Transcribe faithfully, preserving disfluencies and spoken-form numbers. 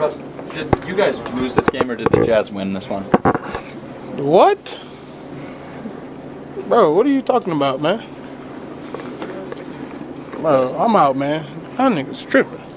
Russ, did you guys lose this game or did the Jazz win this one? What? Bro, what are you talking about, man? Bro, I'm out, man. That nigga's tripping.